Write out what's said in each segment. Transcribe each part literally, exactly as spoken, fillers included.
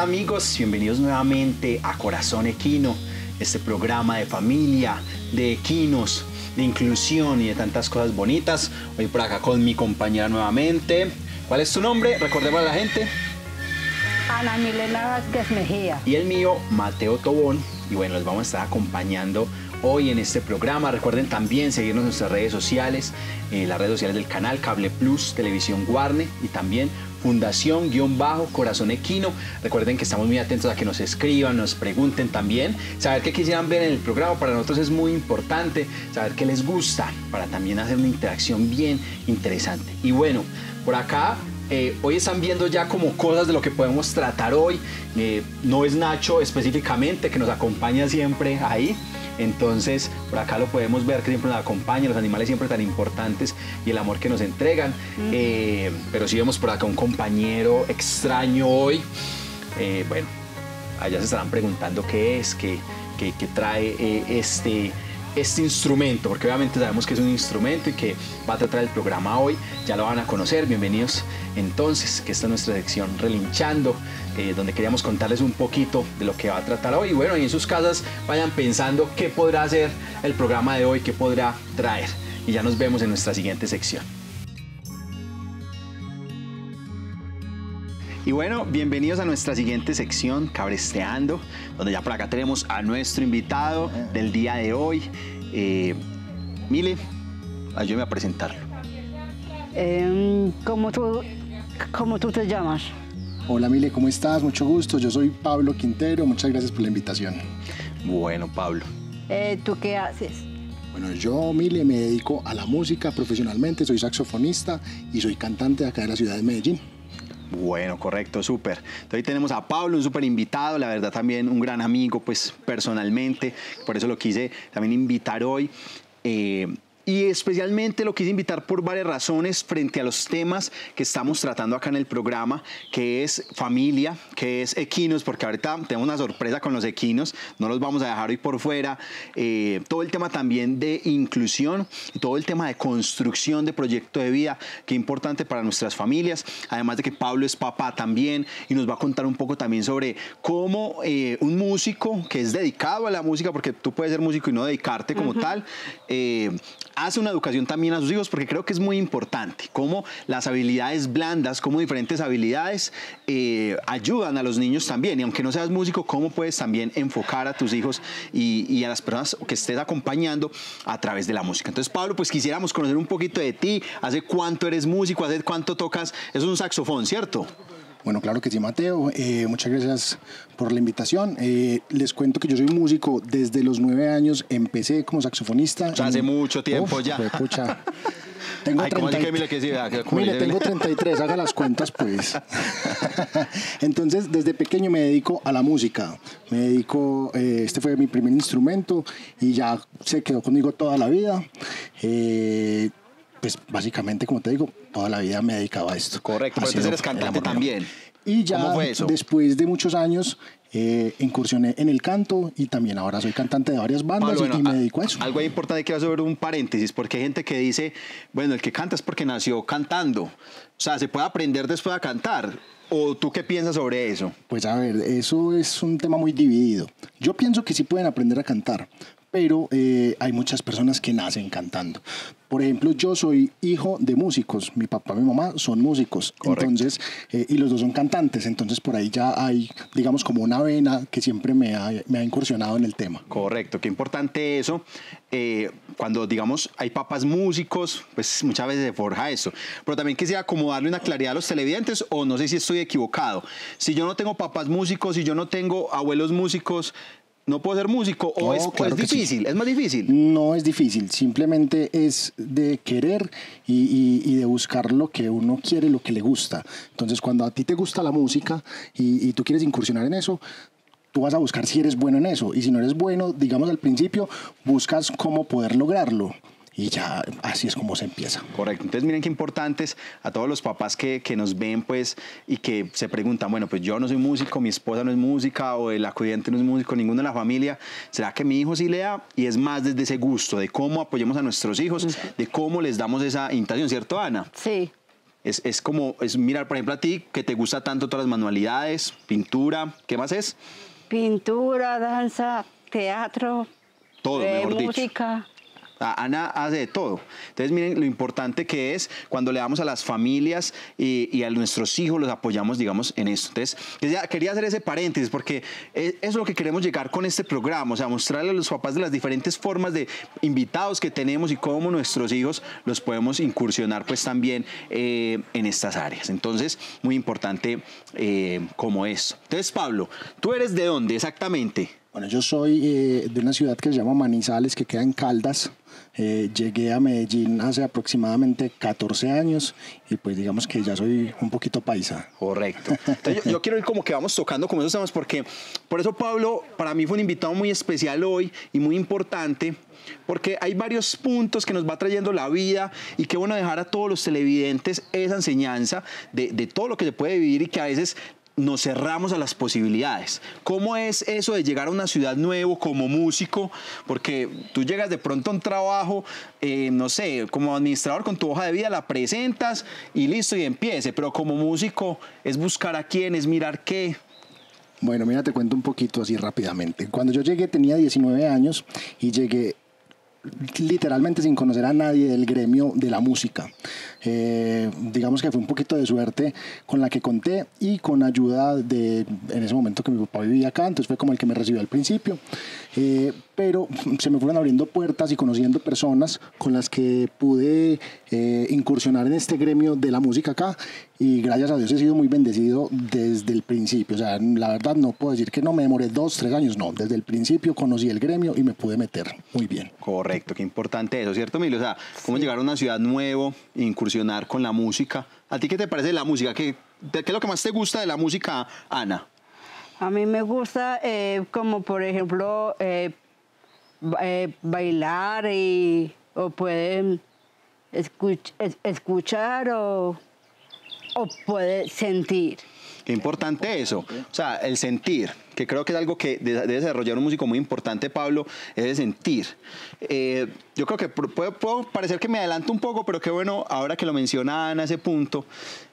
amigos, bienvenidos nuevamente a Corazón Equino, este programa de familia, de equinos, de inclusión y de tantas cosas bonitas. Hoy por acá con mi compañera nuevamente. ¿Cuál es tu nombre? Recordemos a la gente. Ana Milena Vázquez Mejía. Y el mío, Mateo Tobón. Y bueno, los vamos a estar acompañando hoy en este programa. Recuerden también seguirnos en nuestras redes sociales, eh, las redes sociales del canal Cable Plus, Televisión Guarne y también Fundación guión bajo Corazón Equino. Recuerden que estamos muy atentos a que nos escriban, nos pregunten también, saber qué quisieran ver en el programa. Para nosotros es muy importante saber qué les gusta para también hacer una interacción bien interesante. Y bueno, por acá eh, hoy están viendo ya como cosas de lo que podemos tratar hoy. Eh, no es Nacho específicamente que nos acompaña siempre ahí. Entonces, por acá lo podemos ver que siempre nos acompaña, los animales siempre tan importantes y el amor que nos entregan. Mm. Eh, pero sí vemos por acá un compañero extraño hoy. Eh, bueno, allá se estarán preguntando qué es, qué, qué, qué trae eh, este, este instrumento, porque obviamente sabemos que es un instrumento y que va a tratar el programa hoy. Ya lo van a conocer. Bienvenidos entonces, que esta es nuestra sección Relinchando, Eh, donde queríamos contarles un poquito de lo que va a tratar hoy. Y bueno, y en sus casas vayan pensando qué podrá hacer el programa de hoy, qué podrá traer. Y ya nos vemos en nuestra siguiente sección. Y bueno, bienvenidos a nuestra siguiente sección, Cabresteando, donde ya por acá tenemos a nuestro invitado del día de hoy. Eh, Mile, ayúdame a presentarlo. Eh, ¿cómo, tú, ¿Cómo tú te llamas? Hola Mile, ¿cómo estás? Mucho gusto. Yo soy Pablo Quintero. Muchas gracias por la invitación. Bueno, Pablo. Eh, ¿Tú qué haces? Bueno, yo, Mile, me dedico a la música profesionalmente. Soy saxofonista y soy cantante de acá de la ciudad de Medellín. Bueno, correcto, súper. Entonces hoy tenemos a Pablo, un súper invitado, la verdad también un gran amigo, pues personalmente. Por eso lo quise también invitar hoy. Eh, Y especialmente lo quise invitar por varias razones frente a los temas que estamos tratando acá en el programa, que es familia, que es equinos, porque ahorita tenemos una sorpresa con los equinos, no los vamos a dejar hoy por fuera. Eh, todo el tema también de inclusión y todo el tema de construcción de proyecto de vida, que es importante para nuestras familias. Además de que Pablo es papá también y nos va a contar un poco también sobre cómo eh, un músico que es dedicado a la música, porque tú puedes ser músico y no dedicarte como uh-huh. tal, eh, hace una educación también a sus hijos, porque creo que es muy importante cómo las habilidades blandas, cómo diferentes habilidades eh, ayudan a los niños también. Y aunque no seas músico, cómo puedes también enfocar a tus hijos y, y a las personas que estés acompañando a través de la música. Entonces, Pablo, pues quisiéramos conocer un poquito de ti. ¿Hace cuánto eres músico? ¿Hace cuánto tocas? Es un saxofón, ¿cierto? Bueno, claro que sí, Mateo. Eh, muchas gracias por la invitación. Eh, les cuento que yo soy músico desde los nueve años. Empecé como saxofonista. O sea, hace mucho tiempo. Uf, ya. Pucha. Tengo Ay, treinta... que mire que sí, mire, tengo treinta y tres, haga las cuentas pues. Entonces, desde pequeño me dedico a la música. Me dedico, eh, este fue mi primer instrumento y ya se quedó conmigo toda la vida. Eh, Pues básicamente, como te digo, toda la vida me he dedicado a esto. Correcto, pero entonces eres cantante también. Y ya después de muchos años eh, incursioné en el canto y también ahora soy cantante de varias bandas. Pablo, bueno, y me dedico a eso. Algo importante que quiero hacer un paréntesis, porque hay gente que dice, bueno, el que canta es porque nació cantando. O sea, ¿se puede aprender después a cantar? ¿O tú qué piensas sobre eso? Pues a ver, eso es un tema muy dividido. Yo pienso que sí pueden aprender a cantar, pero eh, hay muchas personas que nacen cantando. Por ejemplo, yo soy hijo de músicos, mi papá y mi mamá son músicos. Correcto. Entonces, eh, y los dos son cantantes, entonces por ahí ya hay, digamos, como una vena que siempre me ha, me ha incursionado en el tema. Correcto, qué importante eso. Eh, cuando, digamos, hay papás músicos, pues muchas veces se forja eso. Pero también quisiera como darle una claridad a los televidentes, o no sé si estoy equivocado. Si yo no tengo papás músicos, si yo no tengo abuelos músicos, ¿no puedo ser músico? ¿O no, es, claro es difícil? Sí. ¿Es más difícil? No es difícil, simplemente es de querer y, y, y de buscar lo que uno quiere, lo que le gusta. Entonces, cuando a ti te gusta la música y, y tú quieres incursionar en eso, tú vas a buscar si eres bueno en eso. Y si no eres bueno, digamos al principio, buscas cómo poder lograrlo. Y ya así es como se empieza. Correcto. Entonces miren qué importantes a todos los papás que, que nos ven pues y que se preguntan, bueno, pues yo no soy músico, mi esposa no es música o el acudiente no es músico, ninguno de la familia. ¿Será que mi hijo sí le da? Y es más desde ese gusto de cómo apoyamos a nuestros hijos, de cómo les damos esa invitación, ¿cierto, Ana? Sí. Es, es como, es mirar, por ejemplo, a ti, que te gusta tanto todas las manualidades, pintura, ¿qué más es? Pintura, danza, teatro, Todo, eh, mejor dicho. música. Ana hace de todo. Entonces, miren lo importante que es cuando le damos a las familias y, y a nuestros hijos, los apoyamos, digamos, en esto. Entonces, quería, quería hacer ese paréntesis porque es, es lo que queremos llegar con este programa, o sea, mostrarle a los papás de las diferentes formas de invitados que tenemos y cómo nuestros hijos los podemos incursionar, pues, también eh, en estas áreas. Entonces, muy importante eh, como esto. Entonces, Pablo, ¿tú eres de dónde exactamente? Bueno, yo soy eh, de una ciudad que se llama Manizales, que queda en Caldas. Eh, llegué a Medellín hace aproximadamente catorce años y pues digamos que ya soy un poquito paisa. Correcto. Entonces yo, yo quiero ir como que vamos tocando como esos temas porque por eso Pablo para mí fue un invitado muy especial hoy y muy importante porque hay varios puntos que nos va trayendo la vida y qué bueno dejar a todos los televidentes esa enseñanza de, de todo lo que se puede vivir y que a veces nos cerramos a las posibilidades. ¿Cómo es eso de llegar a una ciudad nueva como músico? Porque tú llegas de pronto a un trabajo, eh, no sé, como administrador con tu hoja de vida, la presentas y listo, y empiece. Pero como músico es buscar a quién, es mirar qué. Bueno, mira, te cuento un poquito así rápidamente. Cuando yo llegué tenía diecinueve años y llegué literalmente sin conocer a nadie del gremio de la música. Eh, digamos que fue un poquito de suerte con la que conté y con ayuda de, en ese momento que mi papá vivía acá, entonces fue como el que me recibió al principio. Eh, pero se me fueron abriendo puertas y conociendo personas con las que pude eh, incursionar en este gremio de la música acá y gracias a Dios he sido muy bendecido desde el principio. O sea, la verdad no puedo decir que no me demoré dos, tres años, no. Desde el principio conocí el gremio y me pude meter muy bien. Correcto, qué importante eso, ¿cierto, Emilio? O sea, cómo sí. llegar a una ciudad nueva, incursionar con la música. ¿A ti qué te parece la música? ¿Qué, qué es lo que más te gusta de la música, Ana? A mí me gusta eh, como por ejemplo eh, eh, bailar y, o pueden escuch, es, escuchar o, o puede sentir. Qué importante eso, o sea, el sentir, que creo que es algo que debe desarrollar un músico muy importante, Pablo, es el sentir. Eh, yo creo que puede, puedo parecer que me adelanto un poco, pero qué bueno, ahora que lo menciona Ana, ese punto,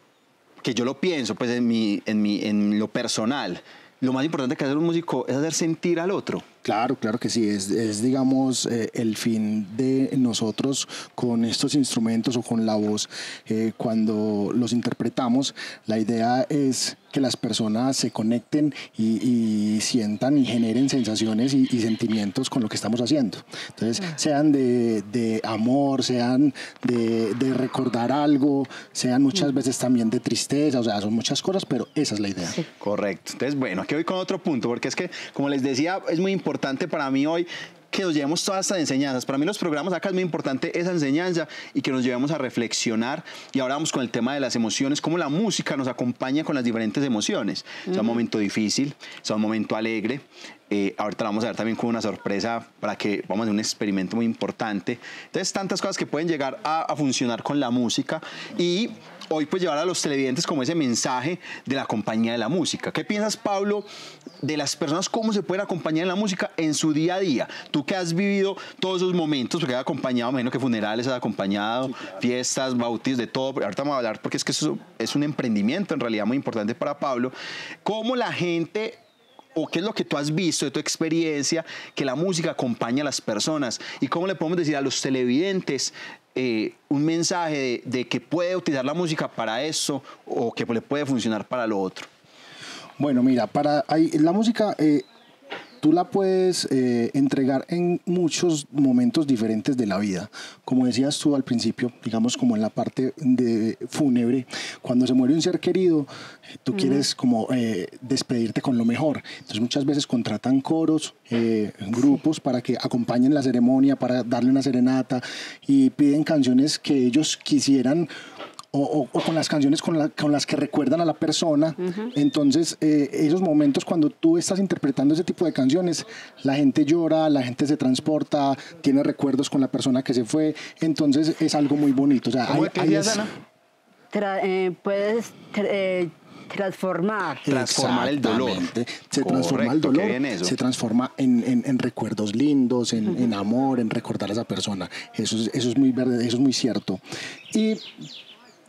que yo lo pienso, pues en, mi, en, mi, en lo personal, lo más importante que hace un músico es hacer sentir al otro. Claro, claro que sí, es, es digamos eh, el fin de nosotros con estos instrumentos o con la voz, eh, cuando los interpretamos, la idea es que las personas se conecten y, y sientan y generen sensaciones y, y sentimientos con lo que estamos haciendo. Entonces, sean de, de amor, sean de, de recordar algo, sean muchas veces también de tristeza, o sea, son muchas cosas, pero esa es la idea. Sí. Correcto. Entonces, bueno, aquí voy con otro punto, porque es que, como les decía, es muy importante importante para mí hoy que nos llevemos todas estas enseñanzas. Para mí los programas acá es muy importante esa enseñanza y que nos llevemos a reflexionar. Y ahora vamos con el tema de las emociones, cómo la música nos acompaña con las diferentes emociones. Uh-huh. Sea un momento difícil, sea un momento alegre. Eh, ahorita vamos a ver también con una sorpresa para que vamos a hacer un experimento muy importante. Entonces, tantas cosas que pueden llegar a, a funcionar con la música y hoy pues llevar a los televidentes como ese mensaje de la compañía de la música. ¿Qué piensas, Pablo, de las personas, cómo se pueden acompañar en la música en su día a día? Tú que has vivido todos esos momentos, porque has acompañado, me imagino que funerales has acompañado, sí, claro. Fiestas, bautizos, de todo. Ahorita vamos a hablar porque es que eso es un emprendimiento en realidad muy importante para Pablo. ¿Cómo la gente, o qué es lo que tú has visto de tu experiencia, que la música acompaña a las personas? ¿Y cómo le podemos decir a los televidentes eh, un mensaje de, de que puede utilizar la música para eso o que le puede funcionar para lo otro? Bueno, mira, para hay, la música eh, tú la puedes eh, entregar en muchos momentos diferentes de la vida. Como decías tú al principio, digamos como en la parte de fúnebre, cuando se muere un ser querido, tú uh-huh. quieres como eh, despedirte con lo mejor. Entonces muchas veces contratan coros, eh, grupos para que acompañen la ceremonia, para darle una serenata y piden canciones que ellos quisieran O, o, o con las canciones con, la, con las que recuerdan a la persona. Uh-huh. Entonces eh, esos momentos cuando tú estás interpretando ese tipo de canciones, la gente llora, la gente se transporta, tiene recuerdos con la persona que se fue, entonces es algo muy bonito. O sea, ¿Cómo hay, que hay es, es, tra, eh, puedes tra, eh, transformar transformar el dolor, se transforma el dolor, se transforma en, en, en recuerdos lindos, en, uh-huh. en amor, en recordar a esa persona. Eso es, eso es muy verde, eso es muy cierto. Y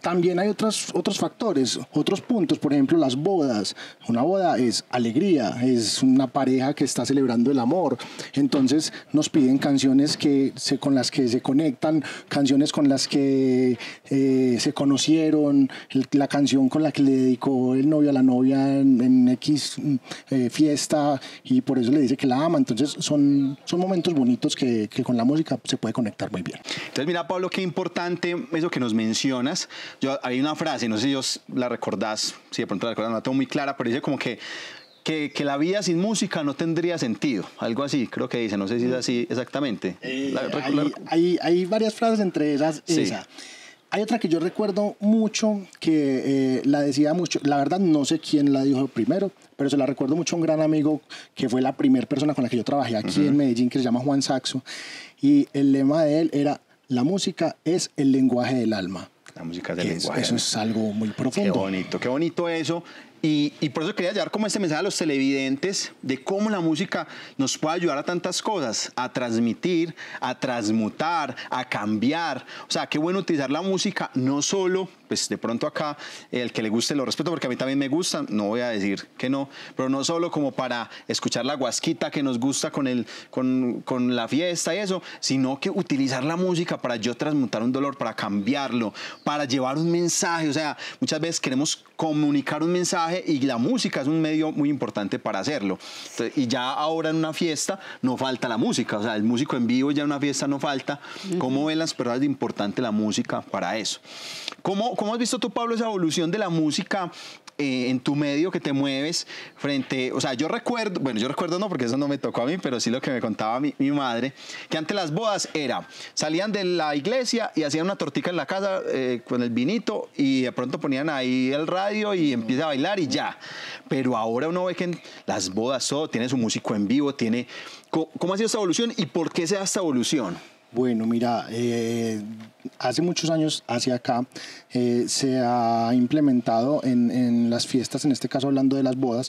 también hay otros, otros factores, otros puntos, por ejemplo, las bodas. Una boda es alegría, es una pareja que está celebrando el amor. Entonces nos piden canciones que se, con las que se conectan, canciones con las que eh, se conocieron, el, la canción con la que le dedicó el novio a la novia en, en X eh, fiesta, y por eso le dice que la ama. Entonces son, son momentos bonitos que, que con la música se puede conectar muy bien. Entonces mira, Pablo, qué importante eso que nos mencionas. Yo, hay una frase, no sé si os la recordás, si de pronto la recordás, no la tengo muy clara, pero dice como que, que, que la vida sin música no tendría sentido, algo así, creo que dice, no sé si es así exactamente. Eh, la, hay, la, hay, hay varias frases, entre esas sí. esa. Hay otra que yo recuerdo mucho, que eh, la decía mucho, la verdad no sé quién la dijo primero, pero se la recuerdo mucho a un gran amigo que fue la primera persona con la que yo trabajé aquí uh-huh. en Medellín, que se llama Juan Saxo, y el lema de él era: la música es el lenguaje del alma. La música es el lenguaje. Eso es algo muy profundo. Qué bonito, qué bonito eso. Y, y por eso quería llevar como este mensaje a los televidentes de cómo la música nos puede ayudar a tantas cosas, a transmitir, a transmutar, a cambiar. O sea, qué bueno utilizar la música, no solo, pues de pronto acá, el que le guste lo respeto, porque a mí también me gusta, no voy a decir que no, pero no solo como para escuchar la guasquita que nos gusta con, el, con, con la fiesta y eso, sino que utilizar la música para yo transmutar un dolor, para cambiarlo, para llevar un mensaje. O sea, muchas veces queremos comunicar un mensaje y la música es un medio muy importante para hacerlo. Entonces, y ya ahora en una fiesta no falta la música, o sea, el músico en vivo ya en una fiesta no falta. ¿Cómo ven las personas de importante la música para eso? ¿Cómo, cómo has visto tú, Pablo, esa evolución de la música eh, en tu medio que te mueves frente, o sea, yo recuerdo, bueno, yo recuerdo no, porque eso no me tocó a mí, pero sí lo que me contaba mi, mi madre, que antes las bodas era, salían de la iglesia y hacían una tortica en la casa eh, con el vinito y de pronto ponían ahí el radio y empieza a bailar y ya. Pero ahora uno ve que en las bodas todo tiene su músico en vivo, tiene, ¿cómo, cómo ha sido esta evolución y por qué se da esta evolución? Bueno, mira, eh, hace muchos años hacia acá eh, se ha implementado en, en las fiestas, en este caso hablando de las bodas,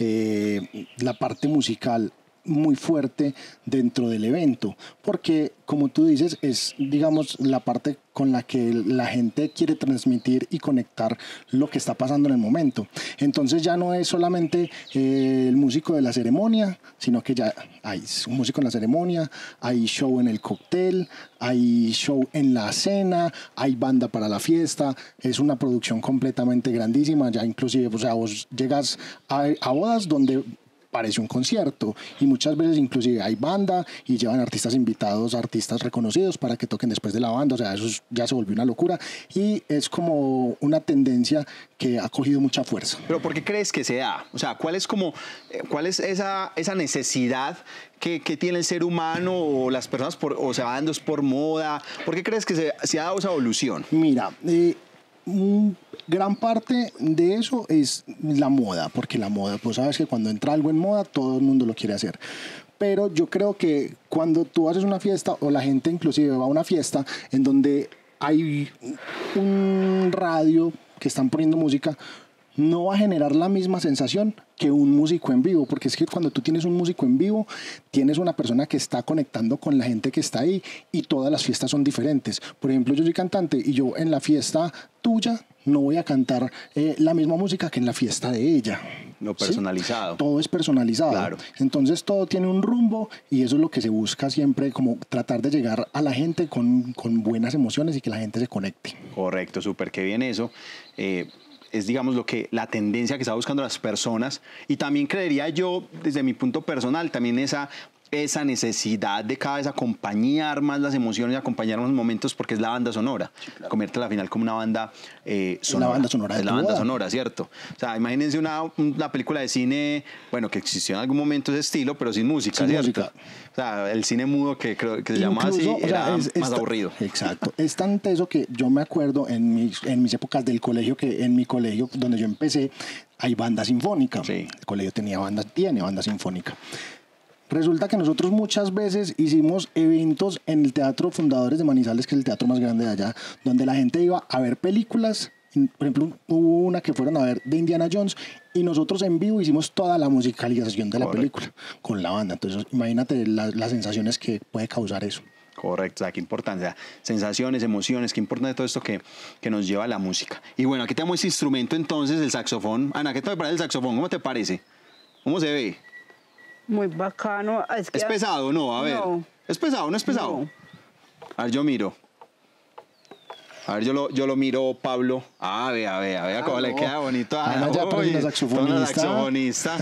eh, la parte musical muy fuerte dentro del evento, porque como tú dices, es, digamos, la parte con la que la gente quiere transmitir y conectar lo que está pasando en el momento. Entonces ya no es solamente eh, el músico de la ceremonia, sino que ya hay un músico en la ceremonia, hay show en el cóctel, hay show en la cena, hay banda para la fiesta. Es una producción completamente grandísima. Ya inclusive, o sea, vos llegas a, a bodas donde parece un concierto y muchas veces inclusive hay banda y llevan artistas invitados, artistas reconocidos para que toquen después de la banda. O sea, eso ya se volvió una locura y es como una tendencia que ha cogido mucha fuerza. ¿Pero por qué crees que se da? O sea, ¿cuál es como, cuál es esa, esa necesidad que, que tiene el ser humano o las personas por, o se va dando es por moda? ¿Por qué crees que se, se ha dado esa evolución? Mira, eh, gran parte de eso es la moda, porque la moda, pues sabes que cuando entra algo en moda, todo el mundo lo quiere hacer. Pero yo creo que cuando tú haces una fiesta, o la gente inclusive va a una fiesta en donde hay un radio que están poniendo música, no va a generar la misma sensación que un músico en vivo, porque es que cuando tú tienes un músico en vivo, tienes una persona que está conectando con la gente que está ahí y todas las fiestas son diferentes. Por ejemplo, yo soy cantante y yo en la fiesta tuya no voy a cantar eh, la misma música que en la fiesta de ella. No personalizado. ¿Sí? Todo es personalizado. Claro. Entonces todo tiene un rumbo y eso es lo que se busca siempre, como tratar de llegar a la gente con, con buenas emociones y que la gente se conecte. Correcto, súper, qué bien eso. Eh, es, digamos, lo que la tendencia que está buscando las personas y también creería yo, desde mi punto personal, también esa esa necesidad de cada vez acompañar más las emociones y acompañar los momentos, porque es la banda sonora. Sí, claro. Convierte la final como una banda eh, sonora. La banda sonora de es la banda sonora, ¿cierto? O sea, imagínense una, una película de cine, bueno, que existió en algún momento ese estilo, pero sin música, sin ¿cierto? Música. O sea, el cine mudo que, creo, que se llama así, o sea, era es, más es, aburrido. Exacto. Es tan teso que yo me acuerdo en mis, en mis épocas del colegio, que en mi colegio, donde yo empecé, hay banda sinfónica. Sí. El colegio tenía banda, tiene banda sinfónica. Resulta que nosotros muchas veces hicimos eventos en el Teatro Fundadores de Manizales, que es el teatro más grande de allá, donde la gente iba a ver películas. Por ejemplo, hubo una que fueron a ver de Indiana Jones y nosotros en vivo hicimos toda la musicalización de la Correcto. película con la banda. Entonces, imagínate la, las sensaciones que puede causar eso. Correcto, o sea, qué importante, o sea, sensaciones, emociones, qué importante todo esto que, que nos lleva a la música. Y bueno, aquí tenemos ese instrumento entonces, el saxofón. Ana, ¿qué te parece el saxofón? ¿Cómo te parece? ¿Cómo se ve? Muy bacano. Es, que ¿Es pesado? No, a ver. No. ¿Es pesado? ¿No es pesado? No. A ver, yo miro. A ver, yo lo, yo lo miro, Pablo. Ah, vea, vea, vea cómo Ah, le no. queda bonito. Ah, Ana ya parece una saxofonista. una saxofonista.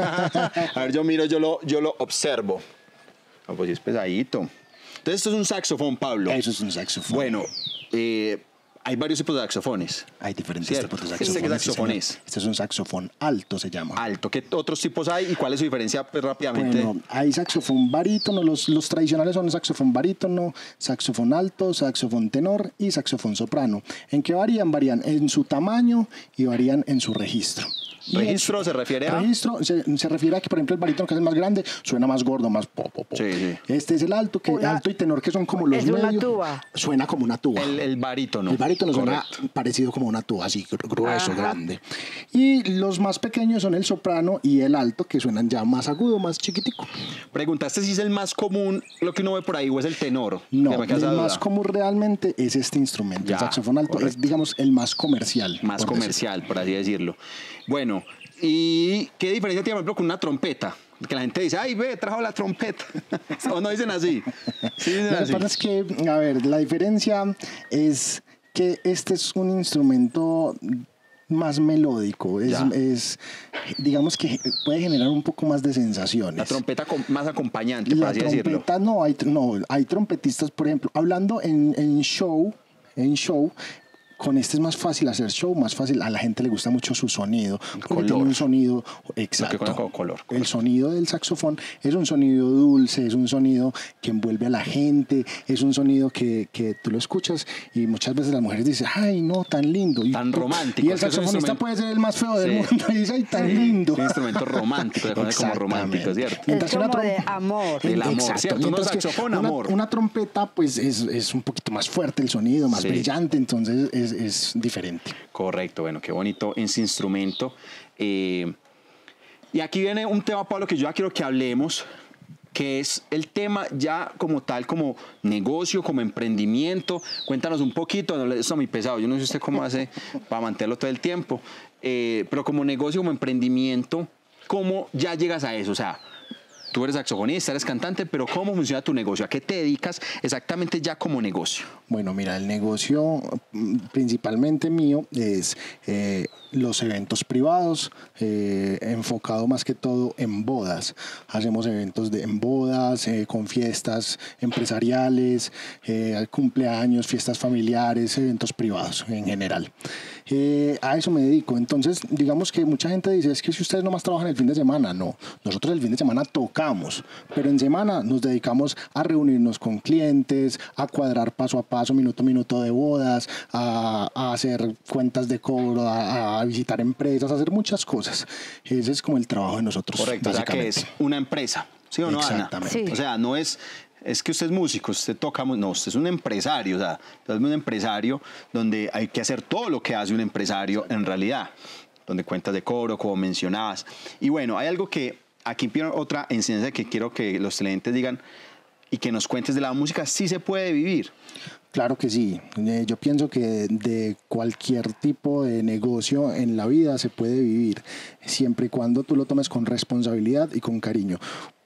A ver, yo miro, yo lo, yo lo observo. Ah, pues sí es pesadito. Entonces, esto es un saxofón, Pablo. Eso es un saxofón. Bueno, eh, hay varios tipos de saxofones. Hay diferentes Cierto. tipos de ¿Este saxofones. qué saxofón sí, es? señor. Este es un saxofón alto, se llama. Alto. ¿Qué otros tipos hay y cuál es su diferencia pues, rápidamente? Bueno, hay saxofón barítono, los, los tradicionales son saxofón barítono, saxofón alto, saxofón tenor y saxofón soprano. ¿En qué varían? Varían en su tamaño y varían en su registro. Y ¿Registro en- se refiere a? Registro se, se refiere a que, por ejemplo, el barítono, que es el más grande, suena más gordo, más pop, pop, pop. Sí, sí. Este es el alto, que Una- alto y tenor, que son como los es una medios. tuba. Suena como una tuba. El, el barítono. El barítono suena Correcto. parecido como una tuba, así gru- grueso, Ajá. grande. Y los más pequeños son el soprano y el alto, que suenan ya más agudo, más chiquitico. Preguntaste si es el más común, lo que uno ve por ahí, o es el tenor. No, Que me queda el esa duda. más común realmente es este instrumento. Ya, el saxofón alto correcto. es, digamos, el más comercial. Más por comercial, por así decirlo. Bueno, ¿y qué diferencia tiene, por ejemplo, con una trompeta? Que la gente dice, ay, ve, trajo la trompeta. O no dicen así. Sí, dicen Lo que así. pasa es que, a ver, la diferencia es que este es un instrumento más melódico, es, Ya. es, digamos que puede generar un poco más de sensaciones. La trompeta com- más acompañante, por La así decirlo. trompeta, no hay, no, hay trompetistas, por ejemplo, hablando en, en show, en show, con este es más fácil hacer show, más fácil, a la gente le gusta mucho su sonido, porque Color. tiene un sonido Lo que exacto. conozco como color, El correcto. sonido del saxofón es un sonido dulce, es un sonido que envuelve a la gente, es un sonido que, que tú lo escuchas y muchas veces las mujeres dicen, ay, no, tan lindo. Y Tan tú- romántico, Y el es que es un saxofonista instrumento- puede ser el más feo del Sí. mundo y dice, ay, tan lindo. Es un instrumento romántico, se conoce como romántico, Exactamente. ¿cierto? Mientras que Es una como de trom- amor. El amor, Exacto. ¿cierto? Uno Mientras que saxofón, una, amor. una trompeta, pues, es, es un poquito más fuerte el sonido, más Sí. brillante, entonces es, es diferente. Correcto, bueno, qué bonito ese instrumento. Eh, y aquí viene un tema, Pablo, que yo ya quiero que hablemos, que es el tema ya como tal, como negocio, como emprendimiento. Cuéntanos un poquito, no, esto es muy pesado, yo no sé usted cómo hace para mantenerlo todo el tiempo, eh, pero como negocio, como emprendimiento, ¿cómo ya llegas a eso? O sea, tú eres saxofonista, eres cantante, pero ¿cómo funciona tu negocio? ¿A qué te dedicas exactamente ya como negocio? Bueno, mira, el negocio mm, principalmente mío es eh, los eventos privados, eh, enfocado más que todo en bodas. Hacemos eventos de, en bodas, eh, con fiestas empresariales, eh, cumpleaños, fiestas familiares, eventos privados en general. Eh, a eso me dedico. Entonces, digamos que mucha gente dice, es que si ustedes nomás trabajan el fin de semana, no. Nosotros el fin de semana tocamos, pero en semana nos dedicamos a reunirnos con clientes, a cuadrar paso a paso, minuto a minuto de bodas, a, a hacer cuentas de cobro, a, a visitar empresas, a hacer muchas cosas. Ese es como el trabajo de nosotros. Correcto, o sea que básicamente. es una empresa, ¿sí o no, Ana? Exactamente. Sí. O sea, no es, es que usted es músico, usted toca, mu- no, usted es un empresario, o sea, usted es un empresario donde hay que hacer todo lo que hace un empresario en realidad, donde cuentas de cobro, como mencionabas. Y bueno, hay algo que aquí viene otra enseñanza que quiero que los televidentes digan y que nos cuentes de la música, sí se puede vivir. Claro que sí. Eh, yo pienso que de cualquier tipo de negocio en la vida se puede vivir, siempre y cuando tú lo tomes con responsabilidad y con cariño.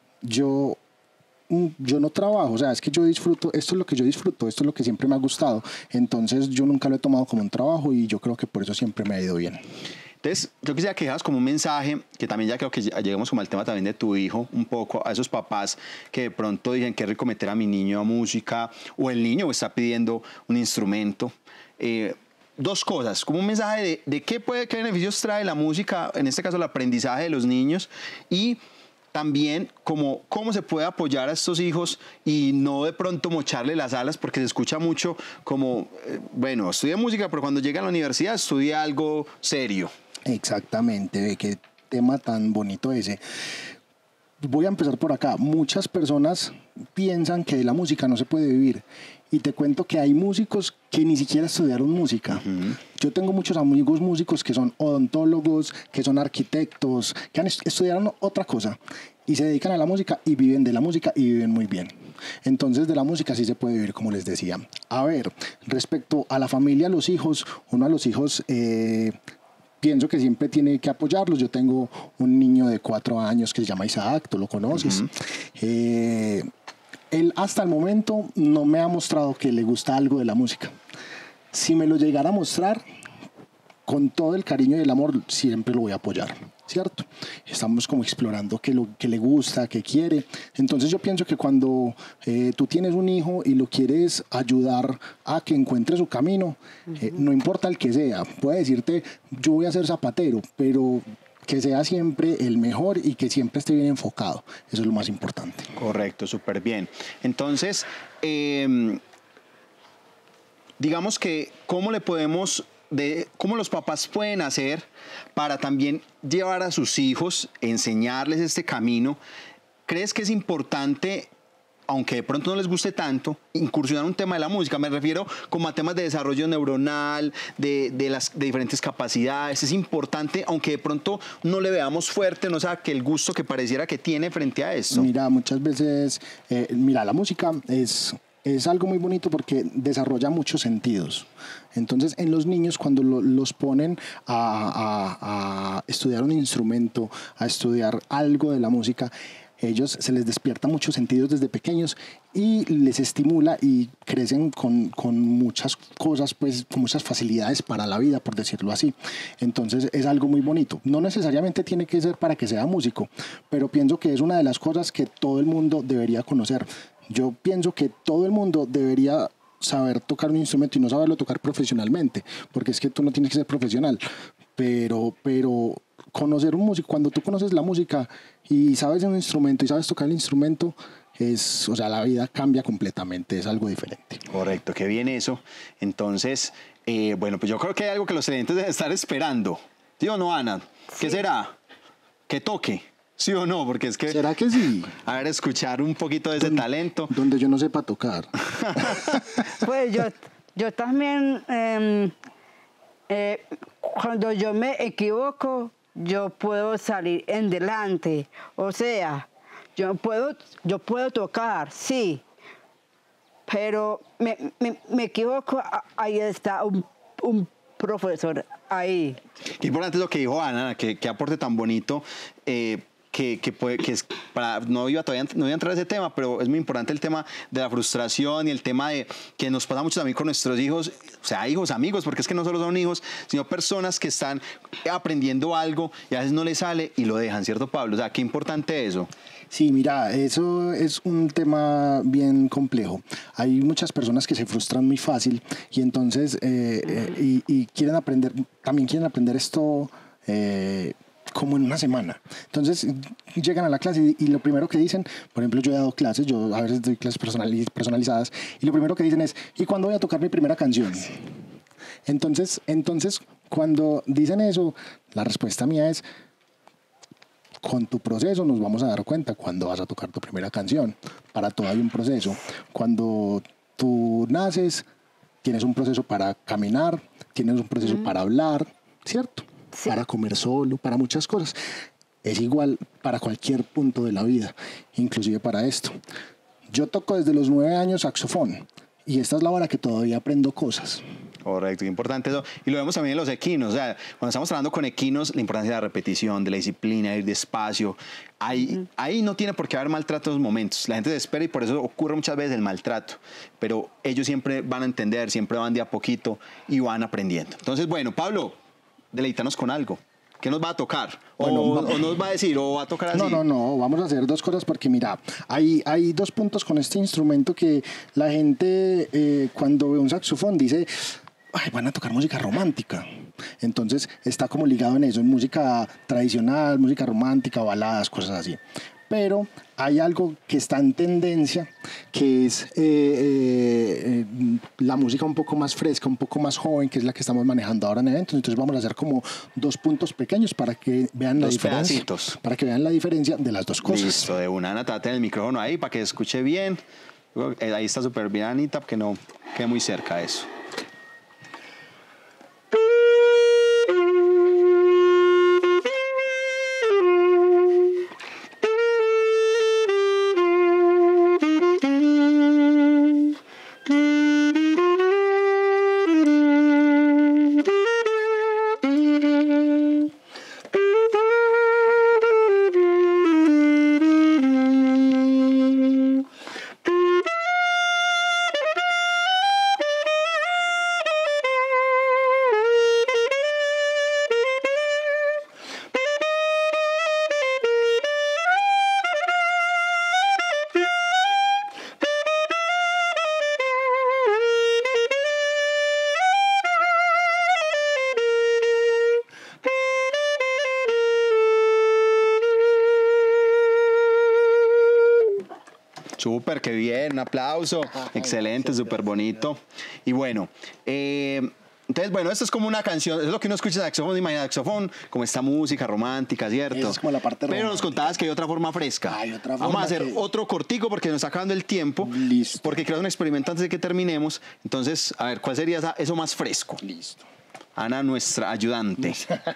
Yo, mm, yo no trabajo, o sea, es que yo disfruto, esto es lo que yo disfruto, esto es lo que siempre me ha gustado. Entonces yo nunca lo he tomado como un trabajo y yo creo que por eso siempre me ha ido bien. Entonces, yo quisiera que dejas como un mensaje, que también ya creo que lleguemos como al tema también de tu hijo, un poco a esos papás que de pronto dicen que rico meter a mi niño a música, o el niño está pidiendo un instrumento. Eh, dos cosas, como un mensaje de, de qué, puede, qué beneficios trae la música, en este caso el aprendizaje de los niños, y también como cómo se puede apoyar a estos hijos y no de pronto mocharle las alas, porque se escucha mucho como, eh, bueno, estudia música, pero cuando llega a la universidad estudia algo serio. Exactamente, ve qué tema tan bonito ese. Voy a empezar por acá. Muchas personas piensan que de la música no se puede vivir. Y te cuento que hay músicos que ni siquiera estudiaron música. Uh-huh. Yo tengo muchos amigos músicos que son odontólogos, que son arquitectos, que han est- estudiaron otra cosa y se dedican a la música y viven de la música y viven muy bien. Entonces de la música sí se puede vivir, como les decía. A ver, respecto a la familia, a los hijos, uno a los hijos... Eh, pienso que siempre tiene que apoyarlos. Yo tengo un niño de cuatro años que se llama Isaac, tú lo conoces. Uh-huh. eh, él hasta el momento no me ha mostrado que le gusta algo de la música. Si me lo llegara a mostrar, con todo el cariño y el amor, siempre lo voy a apoyar, ¿cierto? Estamos como explorando qué, lo, qué le gusta, qué quiere. Entonces yo pienso que cuando eh, tú tienes un hijo y lo quieres ayudar a que encuentre su camino, uh-huh. eh, no importa el que sea, puede decirte, yo voy a ser zapatero, pero que sea siempre el mejor y que siempre esté bien enfocado. Eso es lo más importante. Correcto, súper bien. Entonces, eh, digamos que, ¿cómo le podemos... de cómo los papás pueden hacer para también llevar a sus hijos, enseñarles este camino? ¿Crees que es importante, aunque de pronto no les guste tanto, incursionar en un tema de la música? Me refiero como a temas de desarrollo neuronal, de, de las de diferentes capacidades. Es importante, aunque de pronto no le veamos fuerte, no sea que el gusto que pareciera que tiene frente a esto. Mira, muchas veces, eh, mira, la música es... es algo muy bonito porque desarrolla muchos sentidos. Entonces, en los niños, cuando lo, los ponen a, a, a estudiar un instrumento, a estudiar algo de la música, ellos se les despierta muchos sentidos desde pequeños y les estimula y crecen con, con muchas cosas, pues con muchas facilidades para la vida, por decirlo así. Entonces es algo muy bonito. No necesariamente tiene que ser para que sea músico, pero pienso que es una de las cosas que todo el mundo debería conocer. Yo pienso que todo el mundo debería saber tocar un instrumento y no saberlo tocar profesionalmente, porque es que tú no tienes que ser profesional, pero, pero conocer un músico, cuando tú conoces la música y sabes un instrumento y sabes tocar el instrumento, es, o sea, la vida cambia completamente, es algo diferente. Correcto, qué bien eso. Entonces, eh, bueno, pues yo creo que hay algo que los televidentes deben estar esperando. ¿Sí o no, Ana? ¿Qué sí. será? ¿Que toque? ¿Sí o no? Porque es que... ¿Será que sí? A ver, escuchar un poquito de ese donde, talento. Donde yo no sepa tocar. Pues yo, yo también, eh, eh, cuando yo me equivoco, yo puedo salir en delante. O sea, yo puedo, yo puedo tocar, sí, pero me, me, me equivoco, ahí está un, un profesor ahí. Qué importante es lo que dijo Ana, que, que aporte tan bonito. Eh, Que, que, puede, que es para, no iba todavía no iba a entrar a ese tema, pero es muy importante el tema de la frustración y el tema de que nos pasa mucho también con nuestros hijos, o sea, hijos, amigos, porque es que no solo son hijos, sino personas que están aprendiendo algo y a veces no les sale y lo dejan, ¿cierto, Pablo? O sea, qué importante eso. Sí, mira, eso es un tema bien complejo. Hay muchas personas que se frustran muy fácil y entonces eh, eh, y, y quieren aprender, también quieren aprender esto eh, como en una semana. Entonces llegan a la clase y, y lo primero que dicen, por ejemplo, yo he dado clases, yo a veces doy clases personaliz- personalizadas y lo primero que dicen es, ¿y cuándo voy a tocar mi primera canción? Entonces, entonces cuando dicen eso, la respuesta mía es, con tu proceso nos vamos a dar cuenta cuándo vas a tocar tu primera canción. Para todo hay un proceso. Cuando tú naces, tienes un proceso para caminar, tienes un proceso mm. para hablar, ¿cierto? Sí. Para comer solo, para muchas cosas. Es igual para cualquier punto de la vida, inclusive para esto. Yo toco desde los nueve años saxofón y esta es la hora que todavía aprendo cosas. Correcto, importante eso. Y lo vemos también en los equinos. O sea, cuando estamos hablando con equinos, la importancia de la repetición, de la disciplina, de ir despacio. Ahí, uh-huh. ahí no tiene por qué haber maltrato en los momentos. La gente se espera y por eso ocurre muchas veces el maltrato. Pero ellos siempre van a entender, siempre van de a poquito y van aprendiendo. Entonces, bueno, Pablo, deleítanos con algo. ¿Qué nos va a tocar? O, bueno, o nos va a decir, o va a tocar así. No, no, no, vamos a hacer dos cosas porque mira, hay, hay dos puntos con este instrumento que la gente eh, cuando ve un saxofón dice, ay, van a tocar música romántica. Entonces está como ligado en eso, en música tradicional, música romántica, baladas, cosas así. Pero hay algo que está en tendencia, que es eh, eh, la música un poco más fresca, un poco más joven, que es la que estamos manejando ahora en eventos. Entonces vamos a hacer como dos puntos pequeños para que vean la dos diferencia. Pedacitos. Para que vean la diferencia de las dos cosas. Listo, de una, Ana, trate el micrófono ahí para que escuche bien. Ahí está súper bien, Anita, que no quede muy cerca de eso. Súper, qué bien, un aplauso. Excelente, súper bonito. Y bueno, eh, entonces, bueno, esto es como una canción, es lo que uno escucha de saxofón, imagina saxofón, como esta música romántica, ¿cierto? Esa es como la parte Pero romántica. nos contabas que hay otra forma fresca. Hay otra forma Vamos a hacer que- otro cortico porque nos está acabando el tiempo. Listo. Porque quiero hacer un experimento antes de que terminemos. Entonces, a ver, ¿cuál sería esa- eso más fresco? Listo. Ana, nuestra ayudante.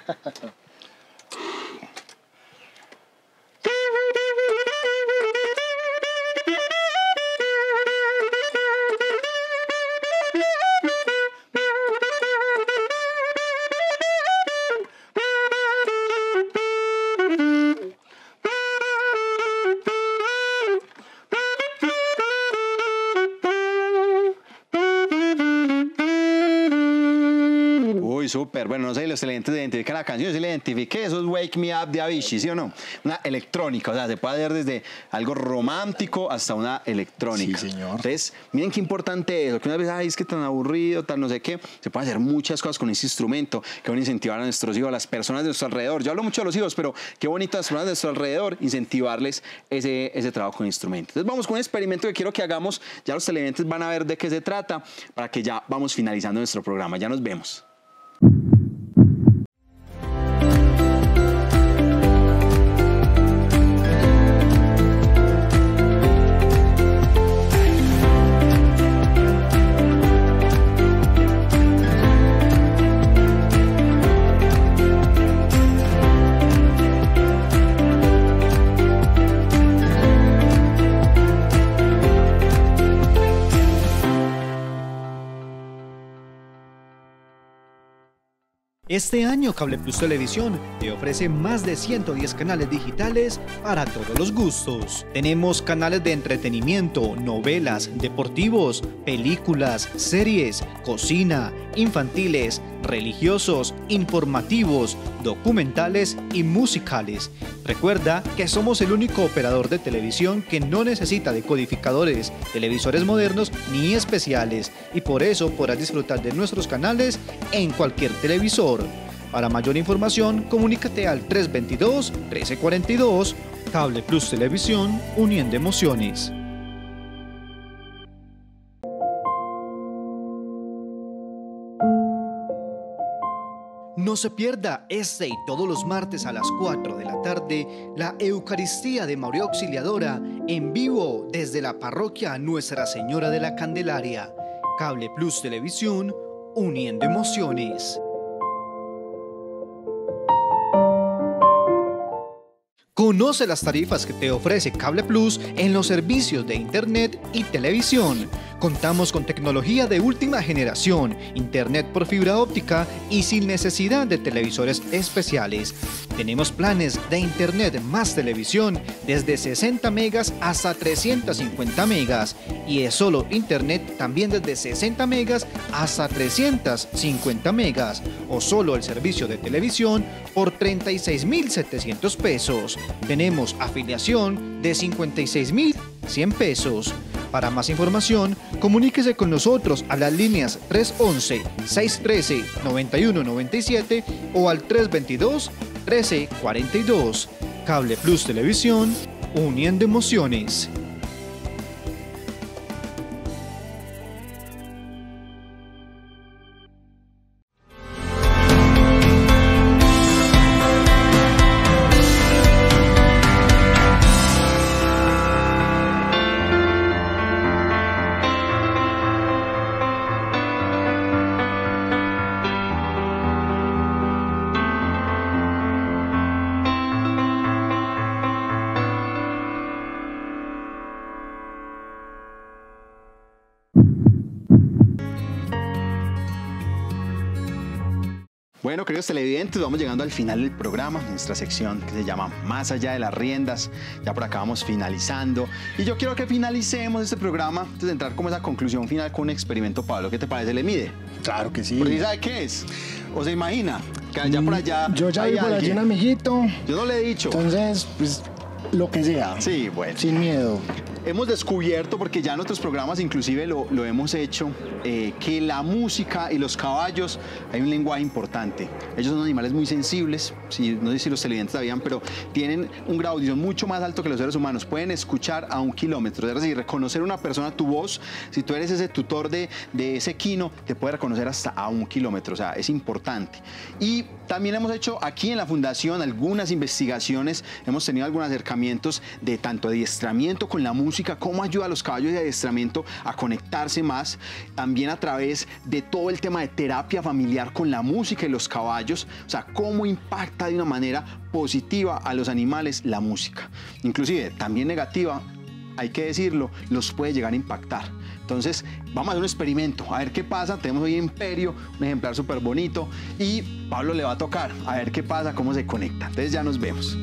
Uy, súper. Bueno, no sé si los televidentes identifican la canción. Yo sí la identifiqué. Eso es Wake Me Up de Avicii, ¿sí o no? Una electrónica. O sea, se puede hacer desde algo romántico hasta una electrónica. Sí, señor. Entonces, miren qué importante es. Que una vez, ay, es que tan aburrido, tal, no sé qué. Se puede hacer muchas cosas con ese instrumento que van a incentivar a nuestros hijos, a las personas de nuestro alrededor. Yo hablo mucho de los hijos, pero qué bonito a las personas de nuestro alrededor incentivarles ese, ese trabajo con instrumentos. Entonces, vamos con un experimento que quiero que hagamos. Ya los televidentes van a ver de qué se trata para que ya vamos finalizando nuestro programa. Ya nos vemos. Este año Cable Plus Televisión te ofrece más de ciento diez canales digitales para todos los gustos. Tenemos canales de entretenimiento, novelas, deportivos, películas, series, cocina, infantiles, religiosos, informativos, documentales y musicales. Recuerda que somos el único operador de televisión que no necesita decodificadores, televisores modernos ni especiales, y por eso podrás disfrutar de nuestros canales en cualquier televisor. Para mayor información, comunícate al tres dos dos, uno tres cuatro dos. Cable Plus Televisión, uniendo emociones. No se pierda este y todos los martes a las cuatro de la tarde la Eucaristía de María Auxiliadora en vivo desde la parroquia Nuestra Señora de la Candelaria. Cable Plus Televisión, uniendo emociones. Conoce las tarifas que te ofrece Cable Plus en los servicios de Internet y televisión. Contamos con tecnología de última generación, Internet por fibra óptica y sin necesidad de televisores especiales. Tenemos planes de Internet más televisión desde sesenta megas hasta trescientos cincuenta megas. Y es solo Internet también desde sesenta megas hasta trescientos cincuenta megas. O solo el servicio de televisión por treinta y seis mil setecientos pesos. Tenemos afiliación de cincuenta y seis mil cien pesos. Para más información, comuníquese con nosotros a las líneas tres once, seiscientos trece, noventa y uno noventa y siete o al tres veintidós, trece cuarenta y dos. Cable Plus Televisión, uniendo emociones. Bueno, queridos televidentes, vamos llegando al final del programa, nuestra sección que se llama Más allá de las riendas. Ya por acá vamos finalizando. Y yo quiero que finalicemos este programa antes de entrar como esa conclusión final con un experimento, Pablo. ¿Qué te parece? ¿Le mide? Claro que sí. Porque ¿sabe qué es? ¿O se imagina? Que allá por allá Yo ya hay vi por allí alguien. un amiguito. Yo no le he dicho. Entonces, pues, lo que sea. Sí, bueno. Sin miedo. hemos descubierto, porque ya en otros programas inclusive lo, lo hemos hecho, eh, que la música y los caballos hay un lenguaje importante. Ellos son animales muy sensibles, si, no sé si los televidentes sabían, pero tienen un grado de audición mucho más alto que los seres humanos. Pueden escuchar a un kilómetro, es decir, reconocer a una persona tu voz. Si tú eres ese tutor de, de ese equino, te puede reconocer hasta a un kilómetro, o sea, es importante. Y también hemos hecho aquí en la Fundación algunas investigaciones, hemos tenido algunos acercamientos de tanto adiestramiento con la música, cómo ayuda a los caballos de adiestramiento a conectarse más, también a través de todo el tema de terapia familiar con la música y los caballos, o sea, cómo impacta de una manera positiva a los animales la música. Inclusive, también negativa, hay que decirlo, los puede llegar a impactar. Entonces, vamos a hacer un experimento, a ver qué pasa. Tenemos hoy Imperio, un ejemplar súper bonito, y Pablo le va a tocar, a ver qué pasa, cómo se conecta. Entonces ya nos vemos.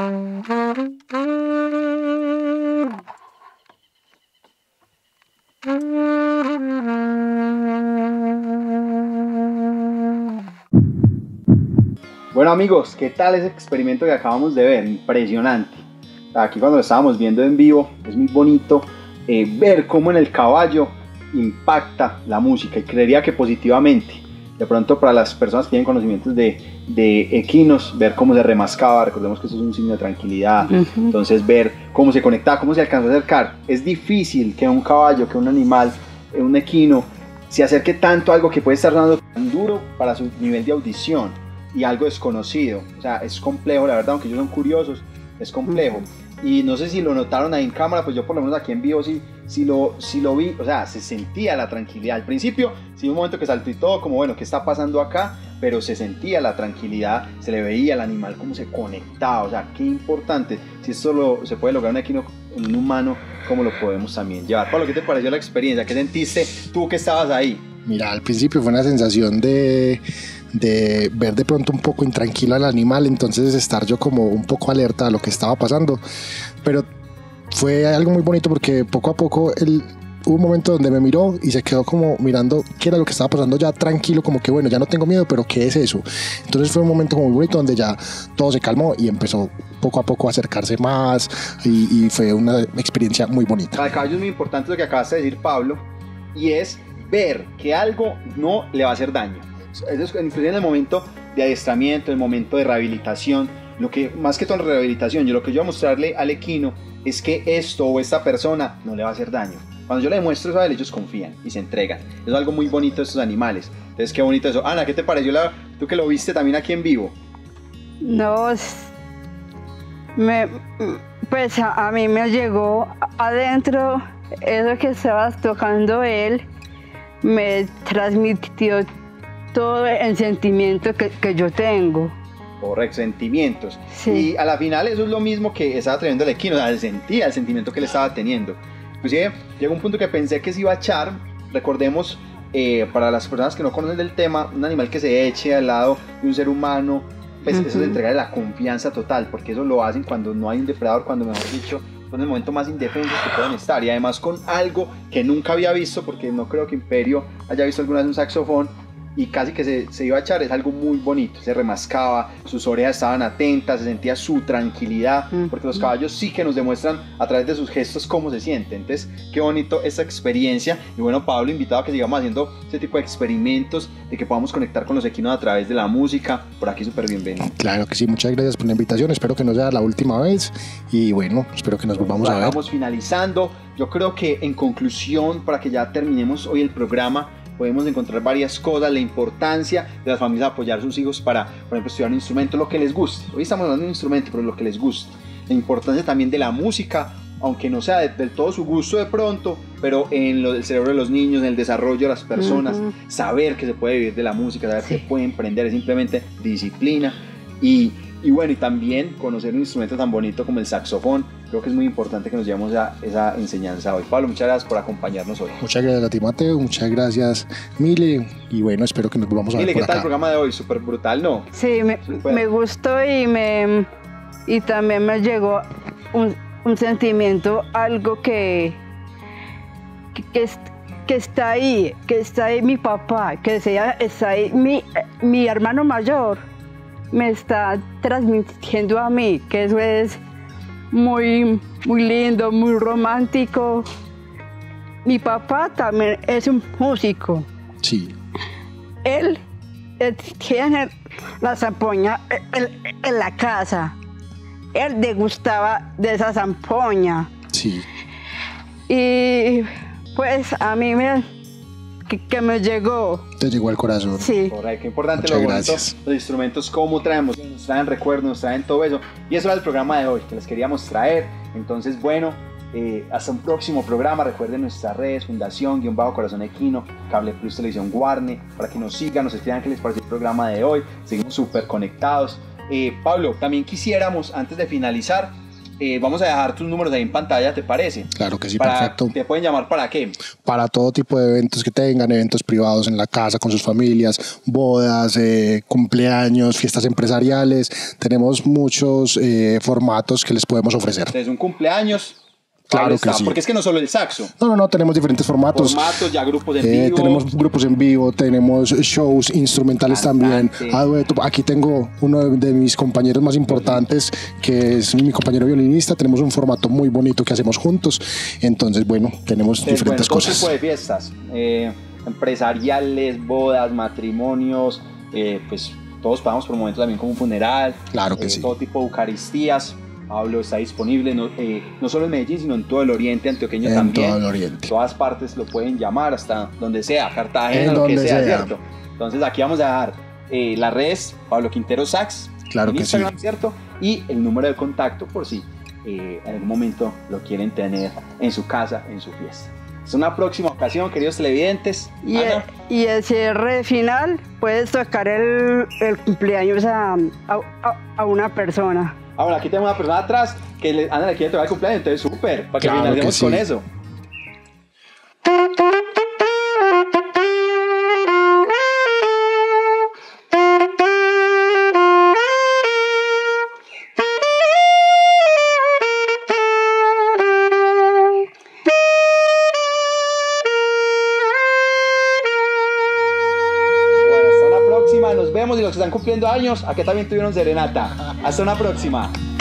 Bueno amigos, ¿qué tal ese experimento que acabamos de ver? Impresionante. Aquí cuando lo estábamos viendo en vivo es muy bonito eh, ver cómo en el caballo impacta la música, y creería que positivamente. De pronto para las personas que tienen conocimientos de, de equinos, ver cómo se remascaba, recordemos que eso es un signo de tranquilidad, uh-huh. Entonces ver cómo se conectaba, cómo se alcanzó a acercar. Es difícil que un caballo, que un animal, un equino, se acerque tanto a algo que puede estar sonando tan duro para su nivel de audición y algo desconocido. O sea, es complejo, la verdad, aunque ellos son curiosos, es complejo. Uh-huh. Y no sé si lo notaron ahí en cámara, pues yo por lo menos aquí en vivo sí, sí, lo, sí lo vi, o sea, se sentía la tranquilidad. Al principio, sí, un momento que saltó y todo, como bueno, ¿qué está pasando acá? Pero se sentía la tranquilidad, se le veía al animal cómo se conectaba, o sea, qué importante. Si esto lo, se puede lograr en un equino, en un humano, ¿cómo lo podemos también llevar? Pablo, ¿qué te pareció la experiencia? ¿Qué sentiste tú que estabas ahí? Mira, al principio fue una sensación de... de ver de pronto un poco intranquilo al animal, entonces estar yo como un poco alerta a lo que estaba pasando, pero fue algo muy bonito porque poco a poco él, hubo un momento donde me miró y se quedó como mirando qué era lo que estaba pasando, ya tranquilo, como que bueno, ya no tengo miedo, pero ¿qué es eso? Entonces fue un momento muy bonito donde ya todo se calmó y empezó poco a poco a acercarse más, y, y fue una experiencia muy bonita. Para el caballo es muy importante lo que acabas de decir, Pablo, y es ver que algo no le va a hacer daño. Eso es, inclusive en el momento de adiestramiento, en el momento de rehabilitación, lo que, más que todo en rehabilitación, yo lo que yo voy a mostrarle al equino es que esto o esta persona no le va a hacer daño. Cuando yo le demuestro eso a él, ellos confían y se entregan. Eso es algo muy bonito de estos animales. Entonces, qué bonito eso. Ana, ¿qué te pareció la, tú que lo viste también aquí en vivo? No, me, pues a, a mí me llegó adentro eso que estabas tocando él, me transmitió todo el sentimiento que, que yo tengo. Correcto, sentimientos. Sí. Y a la final eso es lo mismo que estaba trayendo el equino, o sea, él sentía el sentimiento que él estaba teniendo. Inclusive llegó un punto que pensé que se iba a echar. Recordemos, eh, para las personas que no conocen del tema, un animal que se eche al lado de un ser humano, pues uh-huh. Eso es entregarle la confianza total, porque eso lo hacen cuando no hay un depredador, cuando mejor dicho, son el momento más indefensos que pueden estar, y además con algo que nunca había visto, porque no creo que Imperio haya visto alguna vez un saxofón, y casi que se, se iba a echar. Es algo muy bonito, se remascaba, sus orejas estaban atentas, se sentía su tranquilidad, porque los caballos sí que nos demuestran a través de sus gestos cómo se sienten. Entonces, qué bonito esta experiencia. Y bueno, Pablo, invitado a que sigamos haciendo este tipo de experimentos, de que podamos conectar con los equinos a través de la música. Por aquí súper bienvenido. Claro que sí, muchas gracias por la invitación, espero que no sea la última vez, y bueno, espero que nos volvamos a ver. Vamos finalizando. Yo creo que en conclusión, para que ya terminemos hoy el programa, podemos encontrar varias cosas, la importancia de las familias apoyar a sus hijos para, por ejemplo, estudiar un instrumento, lo que les guste. Hoy estamos hablando de un instrumento, pero lo que les guste. La importancia también de la música, aunque no sea de, del todo su gusto de pronto, pero en lo del cerebro de los niños, en el desarrollo de las personas, uh-huh. Saber que se puede vivir de la música, saber sí. Que puede emprender, es simplemente disciplina. Y, y bueno, y también conocer un instrumento tan bonito como el saxofón. Creo que es muy importante que nos llevemos a esa enseñanza hoy. Pablo, muchas gracias por acompañarnos hoy. Muchas gracias a ti, Mateo. Muchas gracias, Mile. Y bueno, espero que nos volvamos a ver Mile, por ¿qué tal acá. el programa de hoy? Súper brutal, ¿no? Sí, me, me gustó y, me, y también me llegó un, un sentimiento, algo que, que, que, que está ahí, que está ahí mi papá, que sea, está ahí mi, mi hermano mayor. Me está transmitiendo a mí, que eso es muy, muy lindo, muy romántico. Mi papá también es un músico. Sí. Él, él tiene la zampoña en, en la casa. Él degustaba de esa zampoña. Sí. Y pues a mí me... Que, que me llegó. Te llegó al corazón. Sí. Correcto, qué importante. Muchas lo bonito, gracias. Los instrumentos, cómo traemos, nos traen recuerdos, nos traen todo eso. Y eso era el programa de hoy, que les queríamos traer. Entonces, bueno, eh, hasta un próximo programa. Recuerden nuestras redes, Fundación, guión bajo Corazón Equino, Cable Plus Televisión Guarne, para que nos sigan, nos escriban qué les pareció el programa de hoy. Seguimos súper conectados. Eh, Pablo, también quisiéramos, antes de finalizar, eh, vamos a dejar tus números ahí en pantalla, ¿te parece? Claro que sí, Para- perfecto. ¿Te pueden llamar para qué? Para todo tipo de eventos que tengan, eventos privados en la casa con sus familias, bodas, eh, cumpleaños, fiestas empresariales. Tenemos muchos eh, formatos que les podemos ofrecer. Desde un cumpleaños. Claro Pablo que está, sí. Porque es que no solo el saxo. No, no, no, tenemos diferentes formatos. Formatos, ya grupos en Eh, vivo. tenemos grupos en vivo, tenemos shows instrumentales también, Cantante. a dueto. Aquí tengo uno de, de mis compañeros más importantes, que es mi compañero violinista. Tenemos un formato muy bonito que hacemos juntos. Entonces, bueno, tenemos Entonces, diferentes bueno, todo cosas. tipo de fiestas, eh, empresariales, bodas, matrimonios, eh, pues todos pagamos por momentos también como un funeral. Claro que eh, sí. Todo tipo de eucaristías. Pablo está disponible no, eh, no solo en Medellín, sino en todo el oriente antioqueño En también. todo el oriente. Todas partes lo pueden llamar, hasta donde sea, Cartagena, En lo que donde sea, sea. ¿cierto? Entonces aquí vamos a dar eh, las redes, Pablo Quintero Sax, Claro en que sí. Instagram, ¿cierto? Y el número de contacto por si eh, en algún momento lo quieren tener en su casa, en su fiesta. Es una próxima ocasión, queridos televidentes. Y, Ana, el, y el cierre final, puedes tocar el, el cumpleaños a, a, a- a una persona. ah, bueno, aquí tenemos una persona atrás que le, Ana le quiere tocar el cumpleaños, entonces súper, para que Claro finalicemos que sí. con eso. Bueno, hasta una próxima, nos vemos y los que están cumpliendo años, acá también tuvieron serenata. Hasta una próxima.